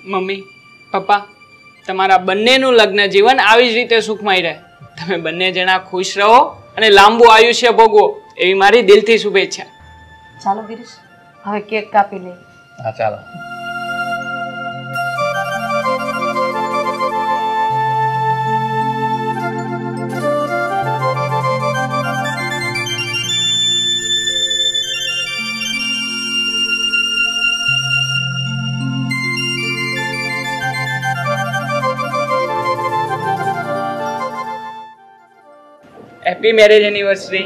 Mummy papa તમારા બંનેનું લગ્ન જીવન આવી જ રીતે સુખમય રહે. તમે બંને જણા ખુશ રહો અને લાંબુ આયુષ્ય ભોગવો એવી મારી દિલથી શુભેચ્છા. ચાલો ગિરીશ, હવે કેક કાપી લઈએ. હા ચાલો. Happy marriage anniversary.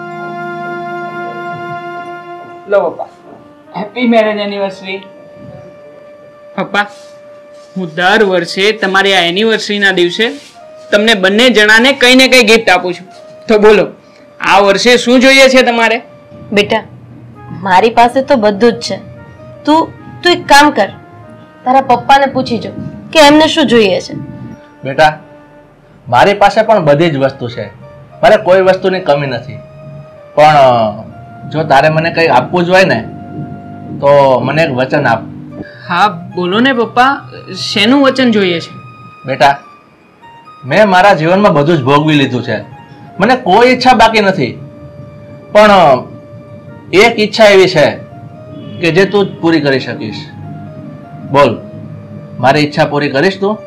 લો પપ્પા, હેપી મેરેજ એનિવર્સરી. પપ્પા હું દર વર્ષે તમારી આ એનિવર્સરીના દિવસે તમને બંને જણાને કંઈ ને કંઈ ગિફ્ટ આપું છું. તો બોલો આ વર્ષે શું જોઈએ છે તમારે? બેટા મારી પાસે તો બધું જ છે. તું એક કામ કર, તારા પપ્પાને પૂછી જો કે એમને શું જોઈએ છે. બેટા મારી પાસે પણ બધી જ વસ્તુ છે, મારે કોઈ વસ્તુની કમી નથી. પણ જો તારે મને કંઈ આપવું જ હોય ને તો મને એક વચન આપ. હા બોલો ને પપ્પા, શેનું વચન જોઈએ છે? બેટા મેં મારા જીવનમાં બધું જ ભોગવી લીધું છે, મને કોઈ ઈચ્છા બાકી નથી. પણ એક ઈચ્છા એવી છે કે જે તું જ પૂરી કરી શકીશ. બોલ, મારી ઈચ્છા પૂરી કરીશ તું?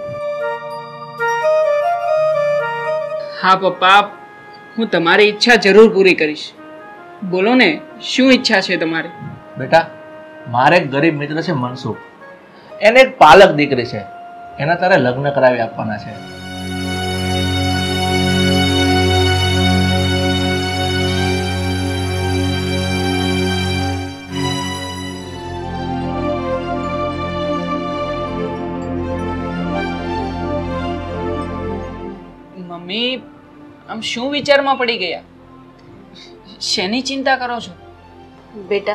હા પપ્પા, હું તમારી ઈચ્છા જરૂર પૂરી કરીશ. બોલો ને શું ઈચ્છા છે તમારી? બેટા મારે એક ગરીબ મિત્ર છે મનસુખ, એને એક પાલક દીકરી છે, એના તારે લગ્ન કરાવી આપવાના છે. મમ્મી આમ શું વિચારમાં પડી ગયા? શેની ચિંતા કરો છો? બેટા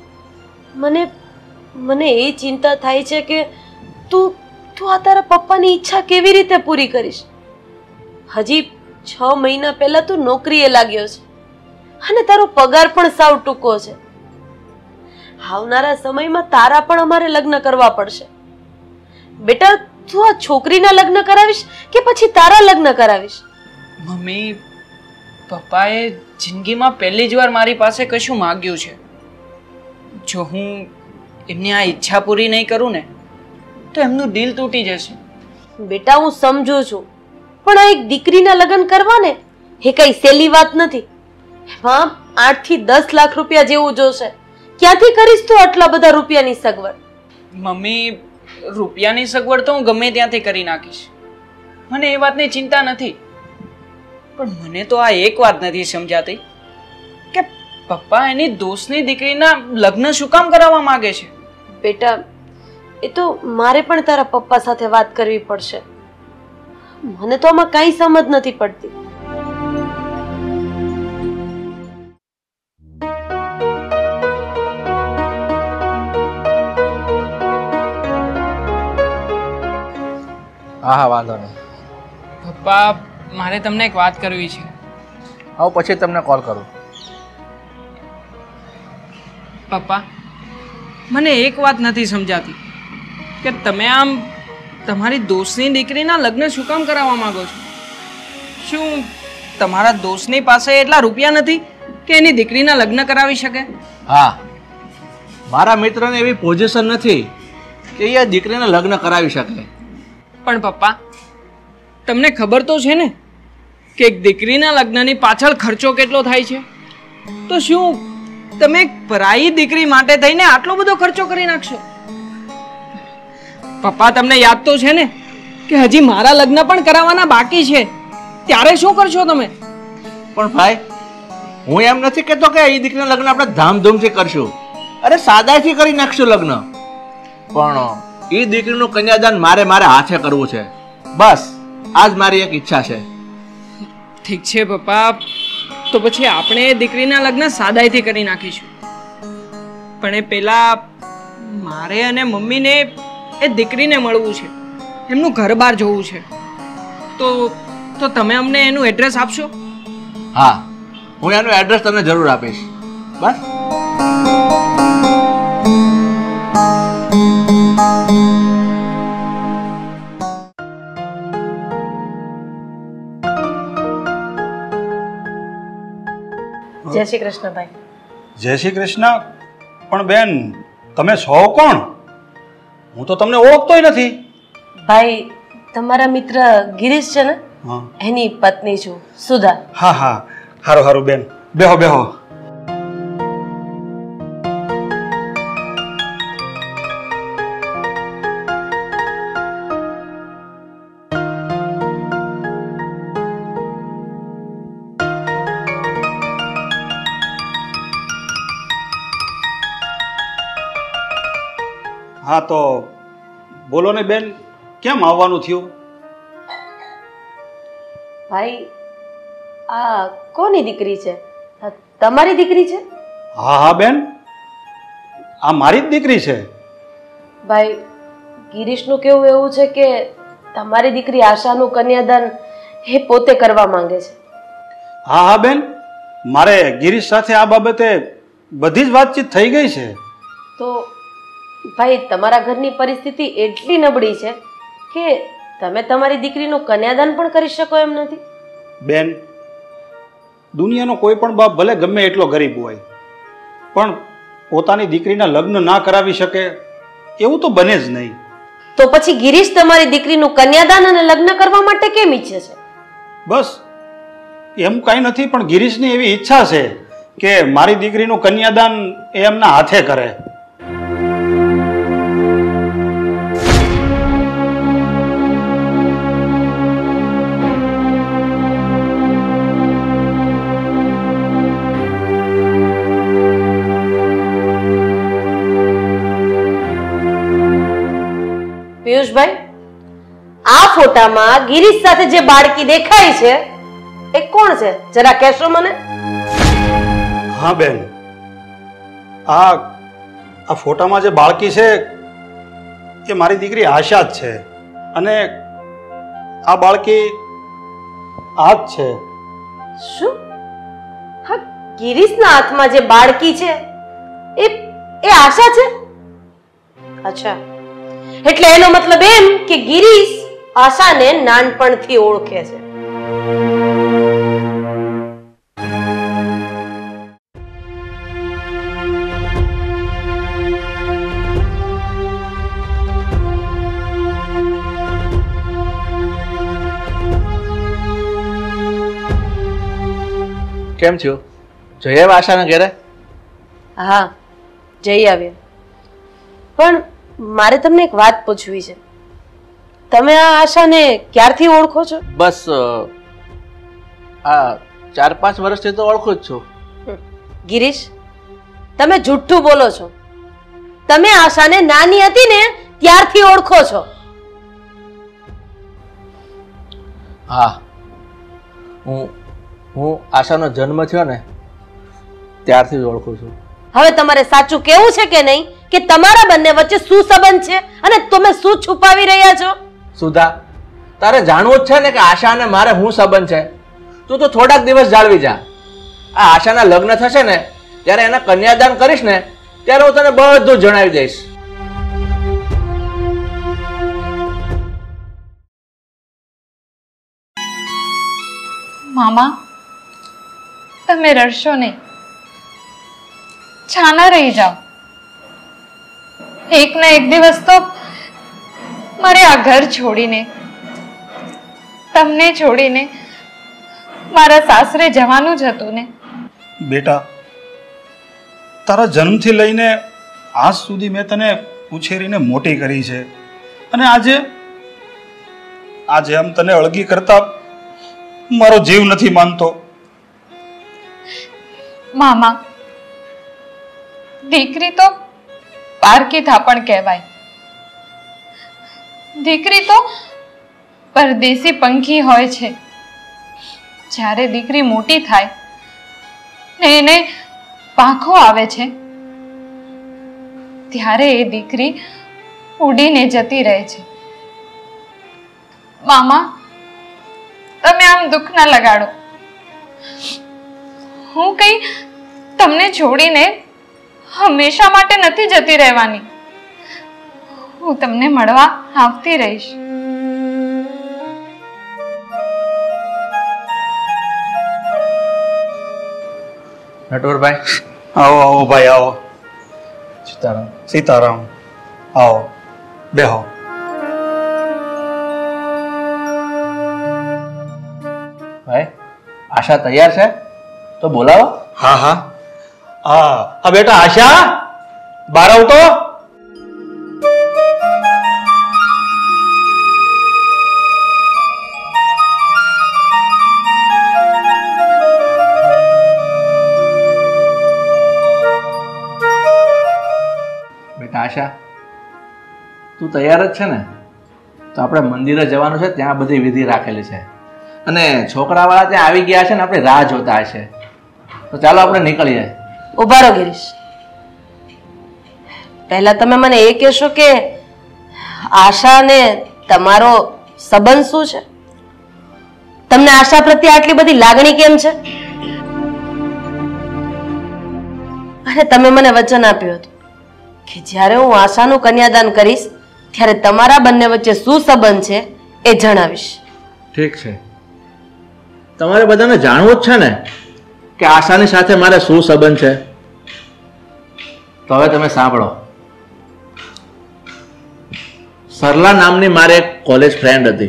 મને એ ચિંતા થાય છે કે તું આ તારા પપ્પાની ઈચ્છા કેવી રીતે પૂરી કરીશ. હજી 6 મહિના પહેલા તું નોકરીએ લાગ્યો છે અને તારો પગાર પણ સાવ ટૂંકો છે. આવનારા સમયમાં તારા પણ અમારે લગ્ન કરવા પડશે. બેટા તું આ છોકરીના લગ્ન કરાવીશ કે પછી તારા લગ્ન કરાવીશ? મમ્મી પપ્પાએ જિંદગીમાં પહેલી જ વાર મારી પાસે કશું માગ્યું છે. જો હું એમની આ ઈચ્છા પૂરી નહીં કરું ને તો એમનું દિલ તૂટી જશે. બેટા હું સમજુ છું, પણ આ એક દીકરીના લગ્ન કરવા ને એ કઈ સહેલી વાત નથી. એમાં 8 થી 10 લાખ રૂપિયા જેવું જોશે. ક્યાંથી કરીશ તું આટલા બધા રૂપિયાની સગવડ? મમ્મી રૂપિયાની સગવડ તો હું ગમે ત્યાંથી કરી નાખીશ, મને એ વાતની ચિંતા નથી. પણ મને તો આ એક વાત નથી સમજાતી કે પપ્પા એની દોસ્તની દીકરીના લગ્ન શું કામ કરાવવા માંગે છે? બેટા એ તો મારે પણ તારા પપ્પા સાથે વાત કરવી પડશે. મને તો આમાં કઈ સમજ નથી પડતી. હા વાંધો નહીં. પપ્પા મારે તમને એક વાત કરવી છે. આવું પછી તમને કોલ કરું. પપ્પા મને એક વાત નથી સમજાતી કે તમે આમ તમારી દોસ્તની દીકરીના લગ્ન શું કામ કરાવવા માંગો છો? શું તમારા દોસ્તની પાસે એટલા રૂપિયા નથી કે એની દીકરીના લગ્ન કરાવી શકે? હા, મારા મિત્રને એવી પોઝિશન નથી કે એ દીકરીના લગ્ન કરાવી શકે. પણ પપ્પા તમને ખબર તો છે ને કે એક દીકરીના લગ્નની પાછળ ખર્ચો કેટલો થાય છે? તો શું તમે એક પરાઈ દીકરી માટે થઈને આટલો બધો ખર્ચો કરી નાખશો? પપ્પા તમને યાદ તો છે ને કે હજી મારા લગ્ન પણ કરાવવાના બાકી છે, ત્યારે શું કરશો તમે? પણ ભાઈ હું એમ નથી કહેતો કે એ દીકરીના લગ્ન આપણે ધામધૂમથી કરશું. અરે સાદાઈથી કરી નાખશું લગ્ન. પણ એ દીકરીનું કન્યાદાન મારે હાથે કરવું છે. બસ આજ મારી એક ઈચ્છા છે. ઠીક છે પપ્પા, તો પછી આપણે એ દીકરીના લગ્ન સાદાઈથી કરી નાખીશું. પણ એ પહેલા મારે અને મમ્મીને એ દીકરીને મળવું છે, એમનું ઘર બહાર જોવું છે. તો તમે અમને એનું એડ્રેસ આપશો? હા, હું એનું એડ્રેસ તમને જરૂર આપીશ. બસ જય શ્રી કૃષ્ણ ભાઈ. જય શ્રી કૃષ્ણ. પણ બેન, તમે છો કોણ? હું તો તમને ઓળખતોય નથી. ભાઈ, તમારા મિત્ર ગિરીશ છે ને, હા એની પત્ની છું, સુધા. હા હા, હારું હારું બેન, બેહો બેહો. હા તો બોલો ને બેન, કેમ આવવાનું થયું? ભાઈ, આ કોની દીકરી છે? તમારી દીકરી છે? હા હા બેન, આ મારી જ દીકરી છે. ભાઈ, ગિરીશનું કેવું એવું છે કે તમારી દીકરી આશાનું કન્યાદાન એ પોતે કરવા માંગે છે. હા હા બેન, મારે ગિરીશ સાથે આ બાબતે બધી જ વાતચીત થઈ ગઈ છે. તો ભાઈ, તમારા ઘરની પરિસ્થિતિ એટલી નબળી છે કે તમે તમારી દીકરીનું કન્યાદાન પણ કરી શકો એમ નથી. બેન, દુનિયાનો કોઈ પણ બાપ ભલે ગમે એટલો ગરીબ હોય, પણ પોતાની દીકરીના લગ્ન ના કરાવી શકે એવું તો બને જ નહીં. તો પછી ગિરીશ તમારી દીકરીનું કન્યાદાન અને લગ્ન કરવા માટે કેમ ઈચ્છે છે? બસ એમ કાંઈ નથી, પણ ગિરીશની એવી ઈચ્છા છે કે મારી દીકરીનું કન્યાદાન એ એમના હાથે કરે. પિયુષભાઈ, આ ફોટામાં ગિરીશ સાથે જે બાળકી દેખાય છે એ કોણ છે? જરા કહેશો મને? હા બેન, આ ફોટામાં જે બાળકી છે એ મારી દીકરી આશા જ છે, અને આ બાળકી આ જ છે. શું? હા, ગિરીશના હાથમાં જે બાળકી છે એ આશા છે? અચ્છા, એટલે એનો મતલબ એમ કે ગિરીશ આશાને નાનપણથી ઓળખે છે. કેમ થયું? જઈ આવ્યા આશાના ઘરે? હા, જઈ આવ્યા. પણ મારે તમને એક વાત પૂછવી છે. તમે આ આશાને ક્યારથી ઓળખો છો? બસ આ 4-5 વર્ષથી તો ઓળખું જ છું. ગિરીશ, તમે જુઠ્ઠું બોલો છો. તમે આશાને નાની હતી ને ત્યારથી ઓળખો છો. હા, હું આશાનો જન્મ થયો ને ત્યારથી જ ઓળખું છું. હવે તમારે સાચું કેવું છે કે નહીં કે તમારા બંને વચ્ચે શું સંબંધ છે અને તમે શું છુપાવી રહ્યા છો? સુધા, તારે જાણવું જ છે ને કે આશા અને મારે શું સંબંધ છે. તું તો થોડાક દિવસ જાળવી જા. આ આશાના લગ્ન થશે ને ત્યારે એના કન્યાદાન કરીશ ને ત્યારે હું તને બધું જણાવી દઈશ. મામા, તમે રડશો નહીં, છાના રહી જાઓ. એક ના એક દિવસ તો મારે આ ઘર છોડીને, તમને છોડીને મારા સાસરે જવાનું જ હતું ને. બેટા, તારા જન્મથી લઈને આજ સુધી મેં તને ઉછેરીને મોટી કરી છે, અને આજે આમ તને અળગી કરતા મારો જીવ નથી માનતો. મામા, દીકરી તો પારકી થાપણ કહેવાય. દીકરી તો પરદેશી પંખી હોય છે. જ્યારે દીકરી મોટી થાય ને એને પાંખો આવે છે ત્યારે એ દીકરી ઉડીને જતી રહે છે. મામા, તમે આમ દુઃખ ના લગાડો. હું કઈ તમને છોડીને હંમેશા માટે નથી જતી રહેવાની. હું તમને મળવા આવતી રહીશ. નટવરભાઈ, આવો આવો ભાઈ આવો. સીતારામ. સીતારામ. આવો બેહો. ભાઈ, આશા તૈયાર છે તો બોલાવો. હા હા આ બેટા આશા બહાર આવતો. બેટા આશા, તું તૈયાર જ છે ને? તો આપણે મંદિરે જવાનું છે, ત્યાં બધી વિધિ રાખેલી છે અને છોકરાવાળા ત્યાં આવી ગયા છે ને આપણે રાહ જોતા હશે. તો ચાલો આપણે નીકળીએ. ઉભા રહો ગિરીશ. પહેલા તમે મને એ કહેશો કે આશા ને તમારો સંબંધ શું છે? તમને આશા પ્રત્યે આટલી બધી લાગણી કેમ છે? અને તમે મને વચન આપ્યું હતું કે જ્યારે હું આશાનું કન્યાદાન કરીશ ત્યારે તમારા બંને વચ્ચે શું સંબંધ છે એ જણાવીશ. ઠીક છે, તમારે બધાને જાણવું જ છે ને કે આશાની સાથે મારે શું સંબંધ છે. તો હવે તમે સાંભળો. સરલા નામની મારે એક કોલેજ ફ્રેન્ડ હતી.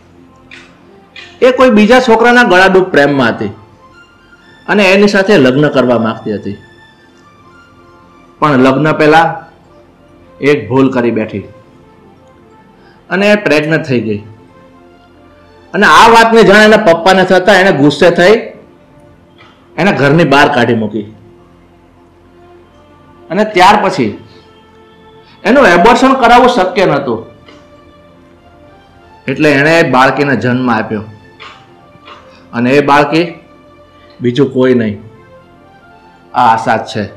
એ કોઈ બીજા છોકરાના ગળાડૂબ પ્રેમમાં હતી અને એની સાથે લગ્ન કરવા માંગતી હતી. પણ લગ્ન પહેલા એક ભૂલ કરી બેઠી અને એ પ્રેગ્નન્ટ થઈ ગઈ. અને આ વાતને જાણ એના પપ્પાને થતા એને ગુસ્સે થઈ એના ઘરની બહાર કાઢી મૂકી. અને ત્યાર પછી એનું એબોર્શન કરાવવું શક્ય નહોતું, એટલે એણે બાળકીને જન્મ આપ્યો. અને એ બાળકી બીજું કોઈ નહીં, આ આશા જ છે.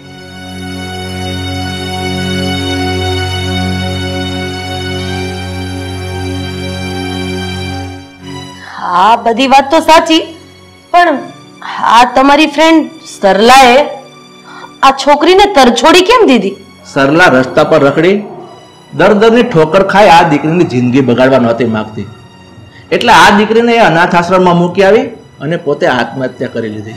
આ બધી વાત તો સાચી, પણ આ તમારી ફ્રેન્ડ સરલાએ આ છોકરીને તરછોડી કેમ દીધી? સરલા રસ્તા પર રખડી દરની ઠોકર ખાઈ આ દીકરીની જિંદગી બગાડવા નહોતી માંગતી, એટલે આ દીકરીને એ અનાથ આશ્રમમાં મૂકી આવી અને પોતે આત્મહત્યા કરી લીધી.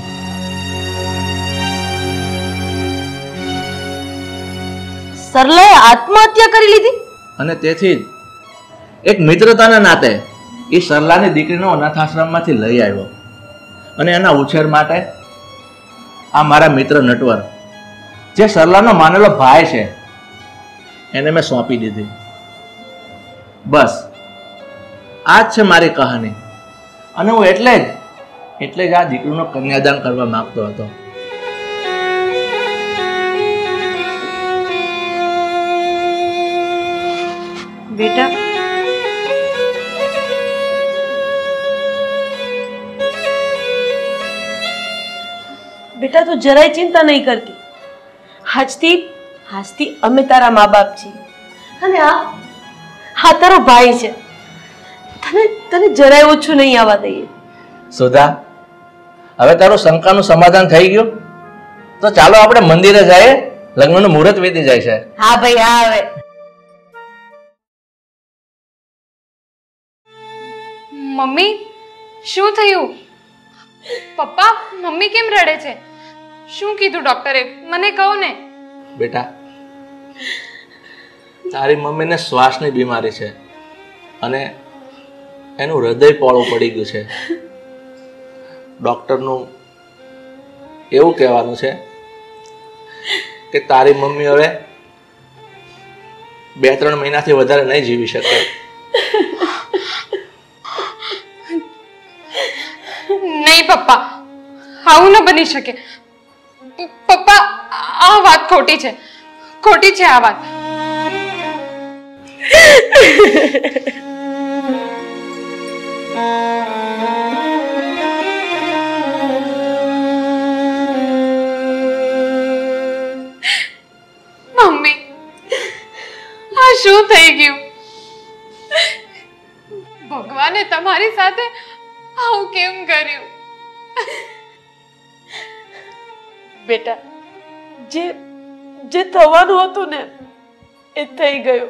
સરલાએ આત્મહત્યા કરી લીધી? અને તેથી જ એક મિત્રતાના નાતે એ સરલાની દીકરીનો અનાથ આશ્રમમાંથી લઈ આવ્યો અને એના ઉછેર માટે આ મારા મિત્ર નટવર, જે સરલાનો માનેલો ભાઈ છે, એને મેં સોંપી દીધી. બસ આ જ છે મારી કહાની. અને હું એટલે જ આ દીકરીનું કન્યાદાન કરવા માંગતો હતો. બેટા, બેટા તું જરાય ચિંતા નહીં કરતી. આજથી અમે તારા મા બાપ છીએ અને આ તારો ભાઈ છે. તને જરાય ઓછું નહીં આવવા દઈએ. સુધા, હવે તારું શંકાનું સમાધાન થઈ ગયું? તો ચાલો આપણે મંદિરે જઈએ, લગ્નનું મુહૂર્ત વીતી જાય છે. હા ભાઈ, હા. હવે મમ્મી, શું થયું? પપ્પા, મમ્મી કેમ રડે છે? શું કીધું ડોક્ટરે? મને કહો ને. બેટા, તારી મમ્મીને શ્વાસની બીમારી છે અને એનું હૃદય પોળું પડી ગયું છે. ડોક્ટરનું એવું કહેવાનું છે કે તારી મમ્મી હવે 2-3 મહિનાથી વધારે નહીં જીવી શકે. નહીં પપ્પા, આવું ન બની શકે. પપ્પા, આ વાત ખોટી છે આ વાત. મમ્મી, આ શું થઈ ગયું? ભગવાને તમારી સાથે આવું કેમ કર્યું? બેટા, જે થવાનું હતું ને એ થઈ ગયું.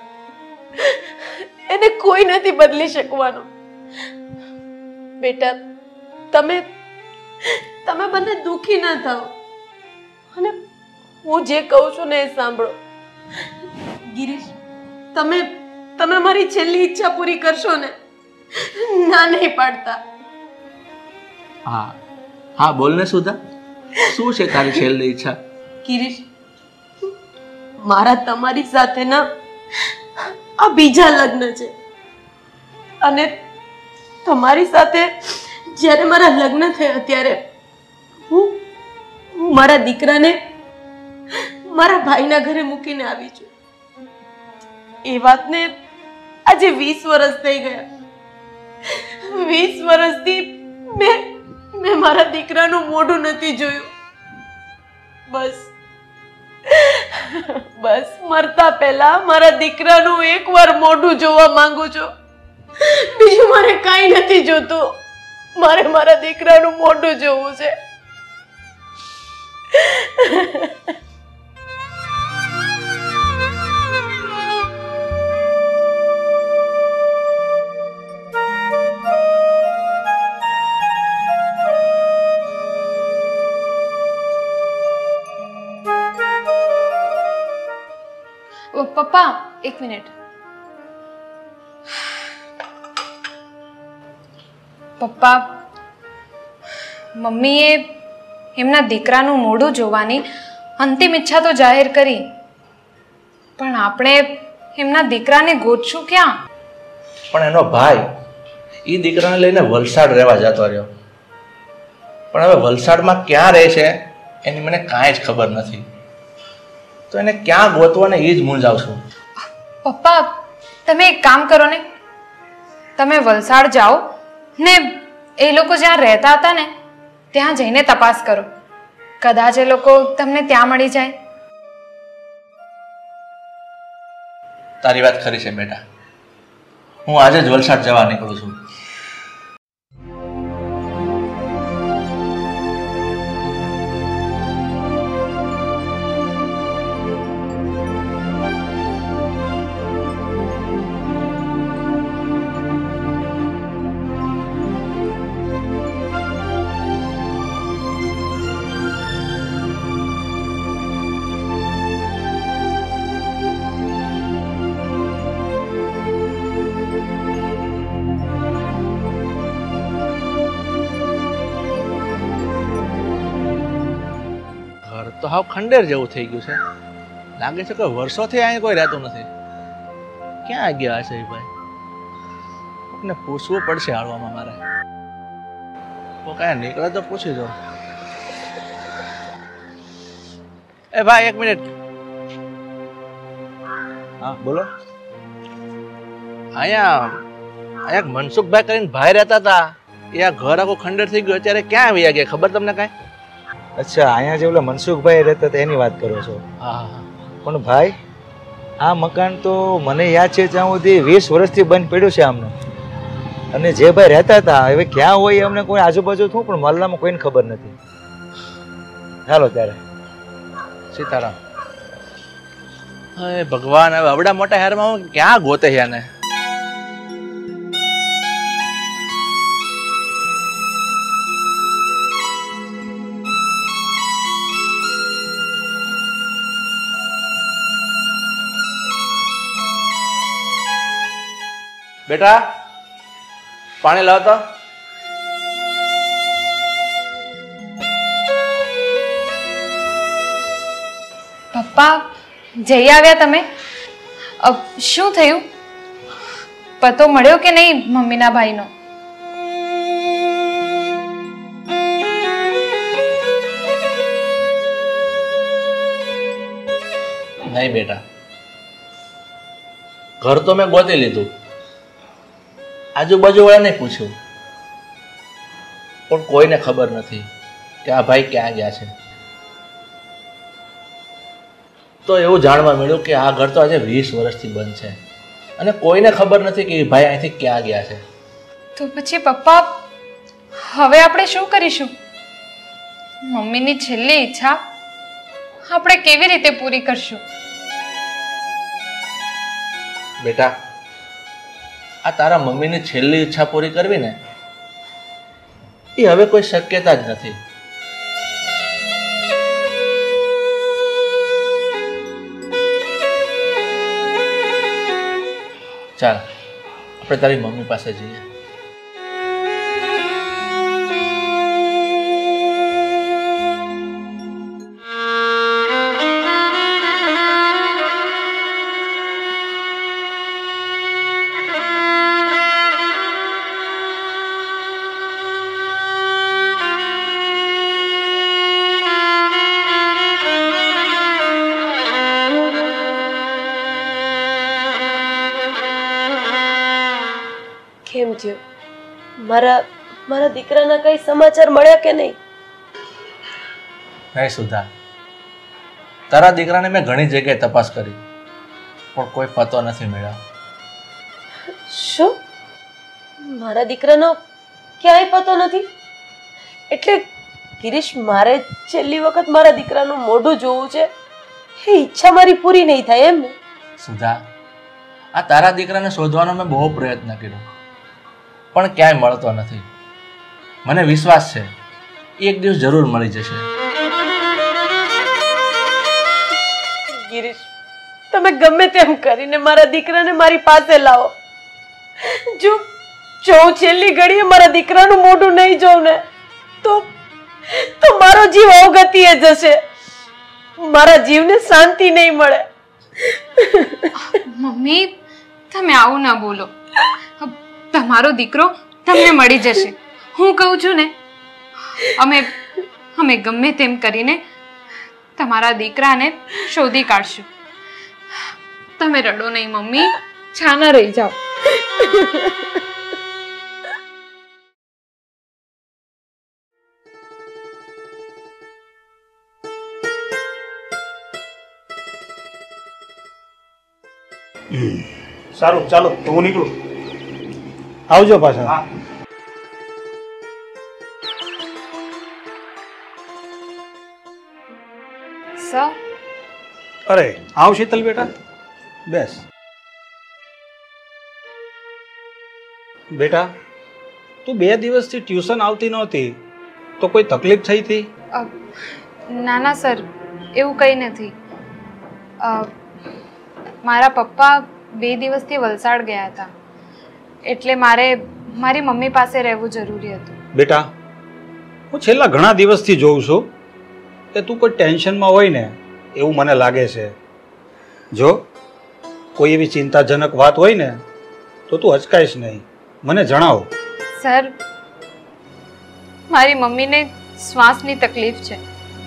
એને કોઈ નથી બદલી શકવાનું. બેટા, તમે બંને દુખી ન થાઓ અને હું જે કહું છું ને એ સાંભળો. ગિરીશ, તમે તમે મારી છેલ્લી ઈચ્છા પૂરી કરશો ને? ના નહીં પાડતા. હા હા, બોલ ને સુધા, શું છે તારી છેલ્લી ઈચ્છા? ગિરીશ, મારા તમારી સાથેના આ બીજા લગ્ન છે અને તમારી સાથે જ્યારે મારા લગ્ન થયા ત્યારે હું મારા દીકરાને મારા ભાઈના ઘરે મૂકીને આવી છું. એ વાતને આજે 20 વર્ષ થઈ ગયા. 20 વર્ષથી મેં મારા દીકરાનું મોઢું નથી જોયું. બસ મરતા પહેલા મારા દીકરાનું એકવાર મોઢું જોવા માંગુ છું. બીજું મારે કાંઈ નથી જોતું. મારે મારા દીકરાનું મોઢું જોવું છે. પપ્પા, એક મિનિટ. પપ્પા, મમ્મીએ એમના દીકરાનું મોઢું જોવાની અંતિમ ઈચ્છા તો જાહેર કરી, પણ આપણે એમના દીકરાને ગોતશું ક્યાં? પણ એનો ભાઈ એ દીકરાને લઈને વલસાડ રહેવા જતો રહ્યો, પણ હવે વલસાડમાં ક્યાં રહે છે એની મને કાંઈ જ ખબર નથી. તો એને ક્યાં ગોતવાને એ જ મૂંઝાવ છું. પપ્પા, તમે એક કામ કરો ને, તમે વલસાડ જાઓ ને એ લોકો જ્યાં રહેતા હતા ને ત્યાં જઈને તપાસ કરો. કદાચ એ લોકો તમને ત્યાં મળી જાય. તારી વાત ખરી છે બેટા, હું આજે જ વલસાડ જવા નીકળું છું. તો હાવ ખંડેર જેવું થઈ ગયું છે. લાગે છે કે વર્ષોથી અહીં કોઈ રહેતું નથી. ક્યાં ગયા છે એ ભાઈ? કોકને પૂછવું પડશે હાલવામાં મારે. કોઈ કાંઈ નીકળે તો પૂછી દો. એ ભાઈ, એક મિનિટ. હા બોલો. અહીંયા મનસુખભાઈ કરીને ભાઈ રહેતા હતા, એ આ ઘર આખું ખંડેર થઈ ગયું, અત્યારે ક્યાં આવી ગયા ખબર તમને કાંઈ? અચ્છા, અહીંયા જે ઓલા મનસુખભાઈ રહેતા હતા એની વાત કરો છો? હા. પણ ભાઈ, આ મકાન તો મને યાદ છે ત્યાં સુધી 20 વર્ષથી બંધ પડ્યું છે આમને. અને જે ભાઈ રહેતા હતા હવે ક્યાં હોય અમને કોઈ આજુબાજુ થયું, પણ મહલ્લામાં કોઈને ખબર નથી. ચાલો ત્યારે. સીતારામ. હે ભગવાન, હવે આવડા મોટા હેરમાં હું ક્યાં ગોતે છે આને? બેટા, પાણી લાવ તો. પપ્પા, જઈ આવ્યા તમે? શું થયું? પતો મળ્યો કે નહીં મમ્મીના ભાઈનો? નહીં બેટા, ઘર તો મેં ગોતી લીધું, આજુબાજુ વાળાને પૂછ્યું, પણ કોઈને ખબર નથી કે આ ભાઈ ક્યાં ગયા છે. તો એવું જાણવા મળ્યું કે આ ઘર તો આજે 20 વર્ષથી બંધ છે અને કોઈને ખબર નથી કે એ ભાઈ અહીંથી ક્યાં ગયા છે. તો પછી પપ્પા, હવે આપણે શું કરીશું? મમ્મીની છેલ્લી ઈચ્છા આપણે કેવી રીતે પૂરી કરશું? બેટા, આ તારા મમ્મીની છેલ્લી ઈચ્છા પૂરી કરવી ને એ હવે કોઈ શક્યતા જ નથી. ચાલ આપણે તારી મમ્મી પાસે જઈએ. કેમ થયું? મારા દીકરાના કઈ સમાચાર મળ્યા કે નહીં? નહીં સુધા, તારા દીકરાને મેં ઘણી જગ્યાએ તપાસ કરી પણ કોઈ પતો નથી મળ્યો. શું? મારા દીકરાનો ક્યાંય પતો નથી? એટલે ગિરીશ, મારે છેલ્લી વખત મારા દીકરાનું મોઢું જોવું છે, એ ઈચ્છા મારી પૂરી નહીં થાય એમ ને? સુધા, આ તારા દીકરાને શોધવાનો મેં બહુ પ્રયત્ન કર્યો પણ ક્યાંય મળતો નથી. મને વિશ્વાસ છે એક દિવસ જરૂર મળી જશે. ગિરીશ, તમે ગમે તેમ કરીને મારા દીકરાને મારી પાસે લાવો. જો હું છેલ્લી ઘડીએ મારા દીકરાનું મોઢું નહીં જોઉં ને તો મારો જીવ અવગતિએ જશે. મારા જીવને શાંતિ નહીં મળે. મમ્મી, તમે આવું ના બોલો. તમારો દીકરો તમને મળી જશે. હું કહું છું ને, અમે ગમે તેમ કરીને તમારા દીકરાને શોધી કાઢશું. તમે રડો નહીં મમ્મી, છાના રહી જાઓ. સારું, ચાલો તો હું નીકળું. આવજો પાછા. સર, અરે આવ શીતલ બેટા, બેસ. બેટા, તું 2 દિવસથી ટ્યુશન આવતી નહોતી તો કોઈ તકલીફ થઈ હતી? ના ના સર, એવું કંઈ નથી. મારા પપ્પા 2 દિવસથી વલસાડ ગયા હતા એટલે મારે મારી મમ્મી પાસે રહેવું જરૂરી હતું. બેટા, હું છેલ્લા ઘણા દિવસથી જોઉં છું કે તું કોઈ ટેન્શનમાં હોય ને એવું મને લાગે છે. જો કોઈ એવી ચિંતાજનક વાત હોય ને તો તું અચકાઈશ નહીં, મને જણાવો. સર, મારી મમ્મીને શ્વાસની તકલીફ છે.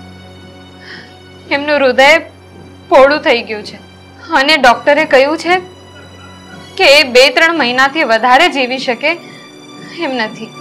એમનું હૃદય પોળું થઈ ગયું છે અને ડોક્ટરે કહ્યું છે કે એ 2-3 મહિનાથી વધારે જીવી શકે એમ નથી.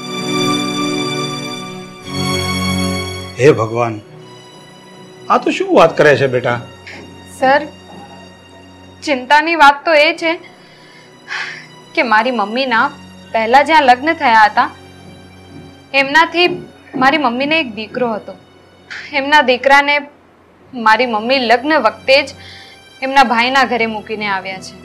હે ભગવાન, આ તો શું વાત કરે છે બેટા? સર, ચિંતાની વાત તો એ છે કે મારી મમ્મીના પહેલા જ્યાં લગ્ન થયા હતા એમનાથી મારી મમ્મીને એક દીકરો હતો. એમના દીકરાને મારી મમ્મી લગ્ન વખતે જ એમના ભાઈના ઘરે મૂકીને આવ્યા છે.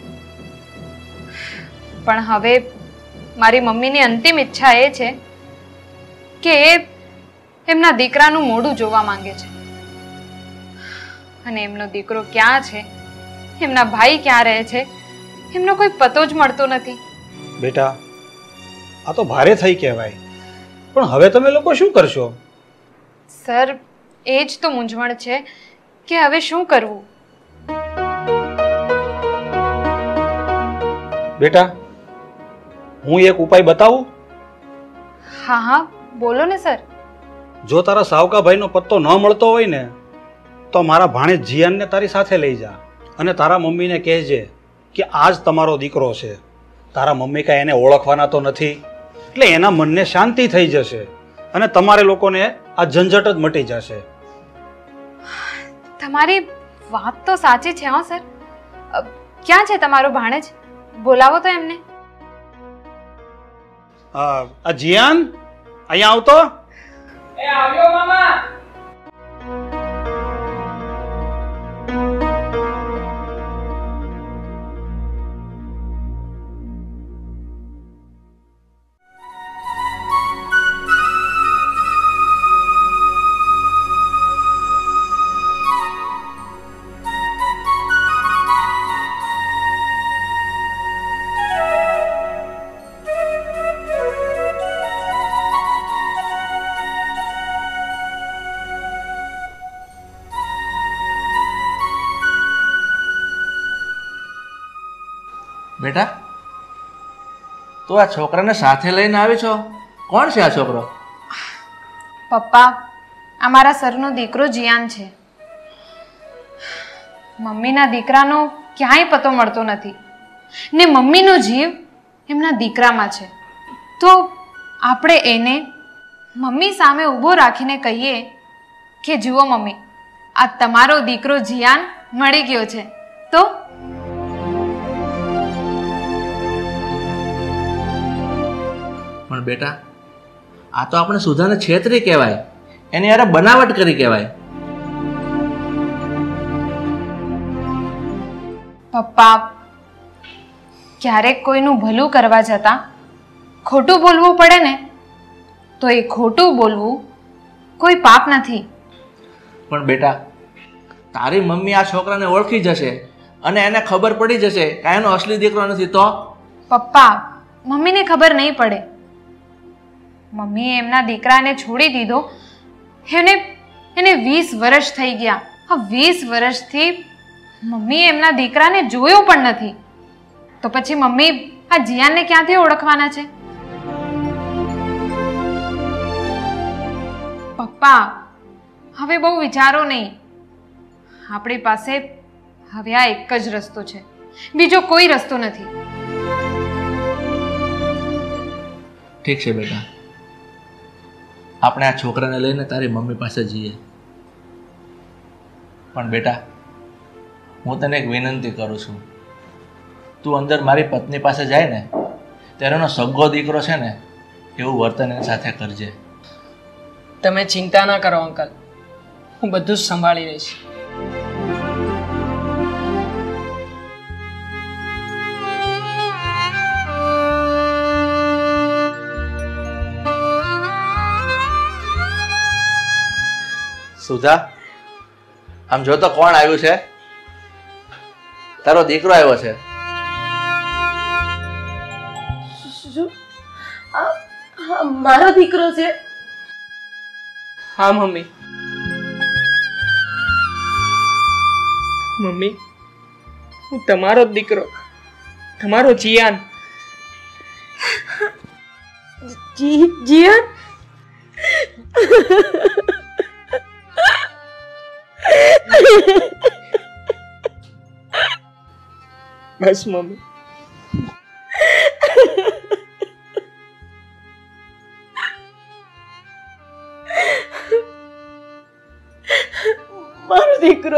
પણ હવે મારી મમ્મીની અંતિમ ઈચ્છા એ છે કે એ એમના દીકરાનું મોઢું જોવા માંગે છે. અને એમનો દીકરો ક્યાં છે, એમના ભાઈ ક્યાં રહે છે, એમનો કોઈ પતો જ મળતો નથી. બેટા, આ તો ભારે થઈ કહેવાય. પણ હવે તમે લોકો શું કરશો? સર, એ જ તો મૂંઝવણ છે કે હવે શું કરવું. બેટા, હું એક ઉપાય બતાવું? હા હા, બોલો ને સર. જો તારા સાવકા ભાઈનો પત્તો ન મળતો હોય ને તો મારા ભાણેજ જીયાનને તારી સાથે લઈ જા અને તારા મમ્મીને કહેજે કે આજ તમારો દીકરો છે. તારા મમ્મી કાંઈ એને ઓળખવાના તો નથી, એટલે એના મનને શાંતિ થઈ જશે અને તમારે લોકોને આ ઝંઝટ જ મટી જશે. તમારી વાત તો સાચી છે. હા સર, ક્યાં છે તમારો ભાણેજ? બોલાવો તો એમને. આ જીયાન, અહીંયા આવતો. એ આવ્યો મામા. બેટા તું આ છોકરાને સાથે લઈને આવી છો? કોણ છે આ છોકરો? પપ્પા, આ મારા સરનો દીકરો જીયાન છે. મમ્મીના દીકરાનો ક્યાંય પતો મળતો નથી ને મમ્મીનો જીવ એમના દીકરામાં છે. તો આપણે એને મમ્મી સામે ઊભો રાખીને કહીએ કે જુઓ મમ્મી, આ તમારો દીકરો જીયાન મળી ગયો છે. તો પણ બેટા આ તો આપણે સુધાને છેતરી કહેવાય, એની યાર બનાવટ કરી કહેવાય. પપ્પા, ક્યારેક કોઈનું ભલું કરવા જતાં ખોટું બોલવું પડે ને તો એ ખોટું બોલવું કોઈ પાપ નથી. પણ બેટા તારી મમ્મી આ છોકરાને ઓળખી જશે અને એને ખબર પડી જશે કે એનો અસલી દીકરો નથી તો? પપ્પા, મમ્મીને ખબર નહીં પડે. મમ્મીએ એમના દીકરાને છોડી દીધો એને 20 વર્ષ થઈ ગયા. આ 20 વર્ષથી મમ્મીએ એમના દીકરાને જોયો પણ નથી. તો પછી મમ્મી આ જીયાનને ક્યાંથી ઓળખવાના છે? પપ્પા, હવે બહુ વિચારો નહીં. આપણી પાસે હવે આ એક જ રસ્તો છે, બીજો કોઈ રસ્તો નથી. ઠીક છે બેટા, આપણે આ છોકરાને લઈને તારી મમ્મી પાસે જઈએ. પણ બેટા હું તને એક વિનંતી કરું છું, તું અંદર મારી પત્ની પાસે જાય ને ત્યારે એનો સગ્ગો દીકરો છે ને એવું વર્તન એની સાથે કરજે. તમે ચિંતા ના કરો અંકલ, હું બધું જ સંભાળી લઈશ. સુધા, આમ જો તો કોણ આવ્યું છે? તારો દીકરો આવ્યો છે. શું? મારો દીકરો છે? હા મમ્મી. મમ્મી, હું તમારો જ દીકરો, તમારો જીયાન. જીયાન? બસ મમ્મી, મારો દીકરો.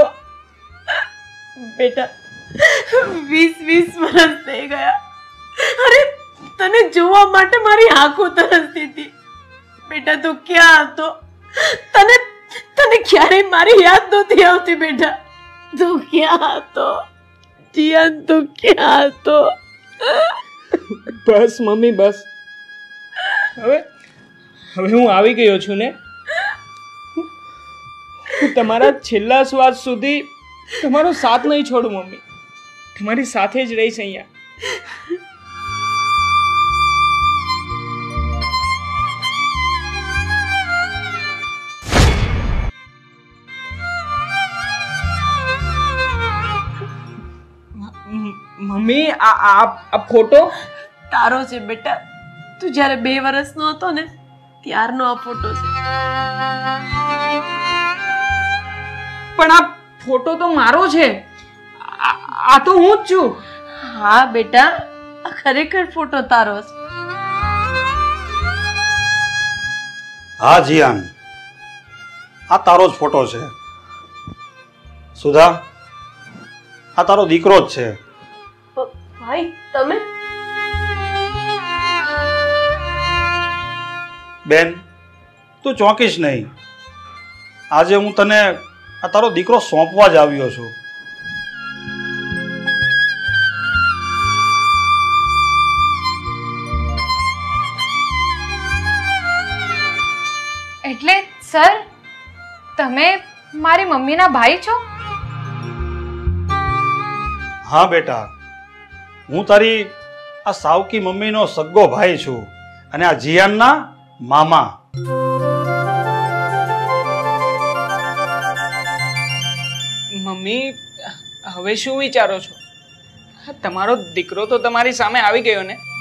બેટા 20 વર્ષ થઈ ગયા. અરે તને જોવા માટે મારી આંખો તરસતી હતી. બેટા તું ક્યાં હતો? તને ક્યારેય મારી યાદ નહોતી આવતી. બેટા તું ક્યાં હતો? જીયાન તું ક્યાં હતો? બસ મમ્મી બસ. હવે હું આવી ગયો છું ને. હું તમારા છેલ્લા શ્વાસ સુધી તમારો સાથ નહીં છોડું મમ્મી. તમારી સાથે જ રહીશ અહીંયા. મમ્મી આ ફોટો તારો છે બેટા. તું જ્યારે 2 વર્ષનો હતો ને ત્યારનો આ ફોટો છે. પણ આ ફોટો તો મારો છે. આ તો હું જ છું. હા બેટા, આ ખરેખર ફોટો તારો છે. હા જીયાન, આ તારો જ ફોટો છે. સુધા, આ તારો દીકરો જ છે. ભાઈ તમે? બેન, તું ચોંકીશ નહીં. આજે હું તને આ તારો દીકરો સોંપવા જ આવ્યો છું. એટલે સર, તમે મારી મમ્મીના ભાઈ છો? હા બેટા, હું તારી આ સાવકી મમ્મીનો સગ્ગો ભાઈ છું અને આ જીયાનના મામા. મમ્મી, હવે શું વિચારો છો? તમારો દીકરો તો તમારી સામે આવી ગયો ને,